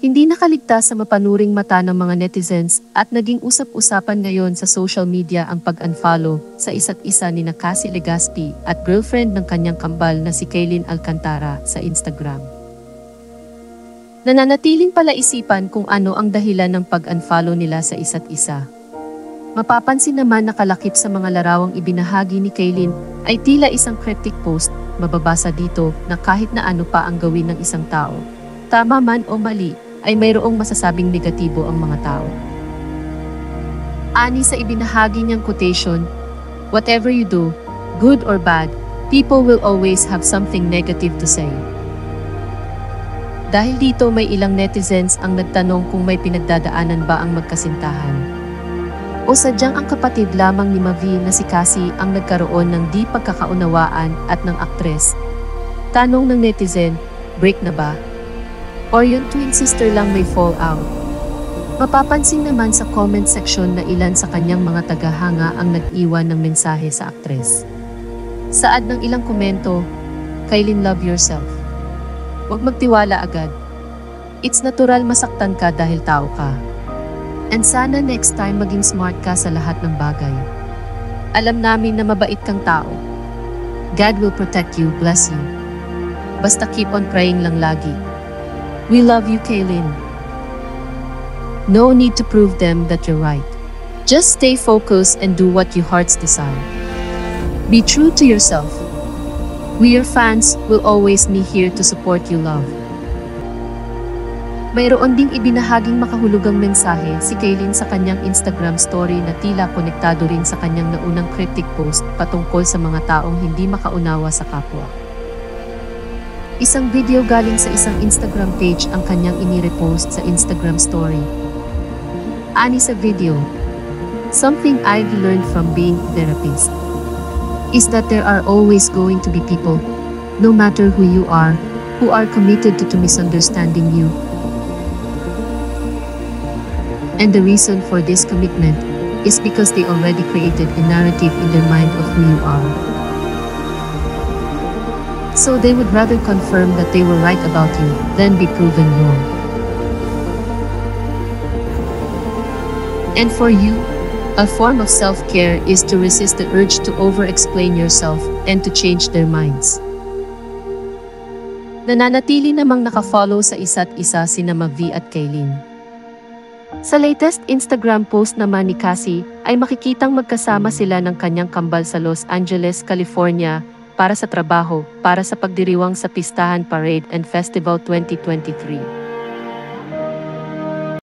Hindi nakaligtas sa mapanuring mata ng mga netizens at naging usap-usapan ngayon sa social media ang pag-unfollow sa isa't isa ni Cassie Legaspi at girlfriend ng kanyang kambal na si Kailyn Alcantara sa Instagram. Nananatiling palaisipan kung ano ang dahilan ng pag-unfollow nila sa isa't isa. Mapapansin naman na kalakip sa mga larawang ibinahagi ni Kailyn ay tila isang cryptic post, mababasa dito na kahit na ano pa ang gawin ng isang tao, tama man o mali, ay mayroong masasabing negatibo ang mga tao. Ani sa ibinahagi niyang quotation, "Whatever you do, good or bad, people will always have something negative to say." Dahil dito may ilang netizens ang nagtanong kung may pinagdadaanan ba ang magkasintahan. O sadyang ang kapatid lamang ni Mavi na si Cassie ang nagkaroon ng di pagkakaunawaan at ng aktres. Tanong ng netizen, break na ba? Or yung twin sister lang may fall out? Mapapansin naman sa comment section na ilan sa kanyang mga tagahanga ang nag-iwan ng mensahe sa aktres. Saad ng ilang komento, Kailyn, love yourself. Huwag magtiwala agad. It's natural masaktan ka dahil tao ka. And sana next time maging smart ka sa lahat ng bagay. Alam namin na mabait kang tao. God will protect you, bless you. Basta keep on praying lang lagi. We love you, Kailyn. No need to prove them that you're right. Just stay focused and do what your hearts desire. Be true to yourself. We, your fans, will always be here to support you, love. Mayroon ding ibinahaging makahulugang mensahe si Kailyn sa kanyang Instagram story na tila konektado rin sa kanyang naunang cryptic post patungkol sa mga taong hindi makaunawa sa kapwa. Isang video galing sa isang Instagram page ang kanyang inirepost sa Instagram story. Ani sa video, "Something I've learned from being a therapist is that there are always going to be people, no matter who you are, who are committed to misunderstanding you. And the reason for this commitment is because they already created a narrative in their mind of who you are. So they would rather confirm that they were right about you than be proven wrong. And for you, a form of self-care is to resist the urge to over-explain yourself and to change their minds." Nananatili namang nakafollow sa isa't isa sina Mavi at Kailyn. Sa latest Instagram post naman ni Cassie, ay makikitang magkasama sila ng kanyang kambal sa Los Angeles, California, para sa trabaho, para sa pagdiriwang sa Pistahan Parade and Festival 2023.